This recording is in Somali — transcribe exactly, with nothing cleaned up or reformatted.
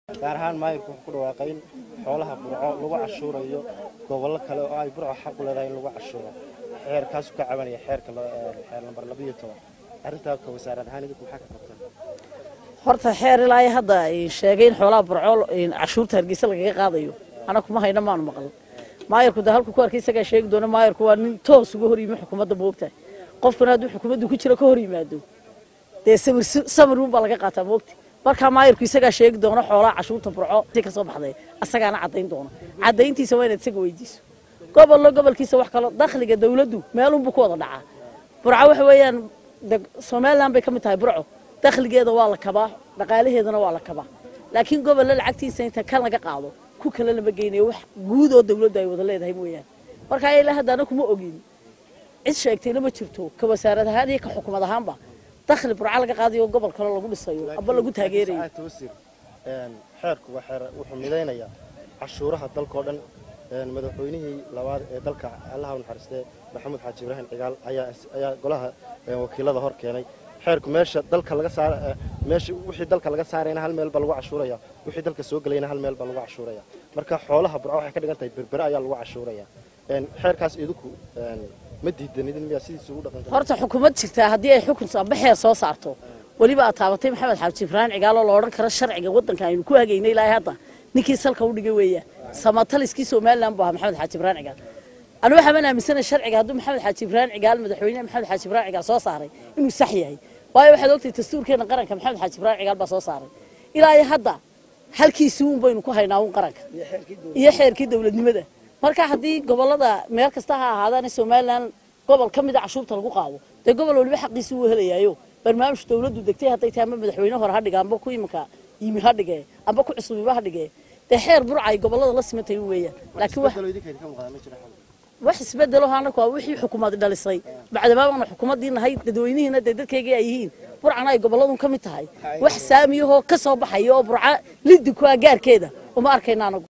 gaar ahaan maayirku wuxuu ku dhawaaqay in xoolaha burco lagu cashuurayo gobollo kale oo ay burco xaq u leedahay in lagu cashuuro xeerkaas ka cabanaya xeerka xeer lambar laba iyo toban arrintaa ka wasaarad ahaan idinku maxaa ka qabtaan horta xeer ilaa hadda ay sheegeen xoolaha burco in cashuurta Hargeysa laga qaadayo ana kuma hayna maan maqal maayirku da halku ku arkay isaga sheegi doona maayirku waa nin toos uga hor yimi xukuumadda moogtahay qofkana hadduu xukuumaddu ku jiro ka hor yimaado dee samir samir baa laga qaataa moogtahay marka maayirku isaga sheegi doona xoolaha cashuurta burco si ka soo baxday asagana cadeyn doona cadeyntiisa waa inaad isaga weydiiso gobol gobolkiisa wax kale dakhliga dawladdu meel uu ku wada dhacaa burco waxa weeyaan Soomaaliland bay ka mid tahay burco dakhligeeda waa la kabaa dhaqaalaheedana waa la kabaa laakiin gobol lacagtiisa inta kan laga qaado ku kala lama geynayo wax guud oo dawladdu ay wada leedahay mooyaan marka ay la hadana kuma ogin cid sheegtayna ma jirto ka wasaaradaha iyo ka xukuumad ahaanba dakhli burco laga qaadayo gobol kale lagu dhisayo aba lagu taageerayo een xeerku waxa wuxuu mideynayaa cashuuraha dalka oo dhan een madaxweynihii labaad ee dalka Allah uu naxariistay Maxamed Xaaji Ibrahim Cigaal ayaa ayaa golaha wakiilada hor keenay xeerku meesha dalka laga saar meesha wixii dalka laga saarayna hal meel ba lagu cashuuraya wixii dalka soo galayna hal meel ba lagu cashuuraya marka xoolaha burco waxay ka dhigan tahay berbera ayaa lagu cashuuraya een xeerkaas idinku een ma diidanidin miyaa sidiisa ugu dhaqan horta xukuumad jirta haddii ay xukun soo baxay soo saarto waliba taabatay Maxamed Xaaji Ibrahim Cigaal oo la oran karo sharciga wadanka aynu ku hageynay ilaa hadda ninkii salka u dhigay weeyaan Soomaaliiskii Soomaaliland baa Maxamed Xaaji Ibrahim Cigaal anu waxa ma aaminsanay sharciga hadduu Maxamed Xaaji Ibrahim Cigaal madaxweynaha Maxamed Xaaji Ibrahim Cigaal soo saaray inuu sax yahay waayo waxa ogtay dastuurkeena qaranka Maxamed Xaaji Ibrahim Cigaal baa soo saaray ilaa hadda halkiisii uu baynu ku haynaa uu qaranka iyo xeerkii dawladnimada marka haddii gobolada meel kasta ha ahaadaan Soomaaliland gobol kamid ah cashuurta lagu qaado de gobol waliba xaqiisa uu helayayo barnaamij dawladdu degtay haday tahay madaxweynaha hore ha dhigaanba ku imika yimi ha dhigay amba ku cusubba ha dhigay de xeer burcay gobolada la simatay weeyaan laakiin wax wax isbedelo haana ku wixii xukuumadda dhalisay bacdama xukuumaddii nahay dadweynihiina dadkayga ay yihiin burcana ay goboladu kamid tahay wax saamiyaho ka soo baxayo burca lidku gaarkeeda uma arkayna anagu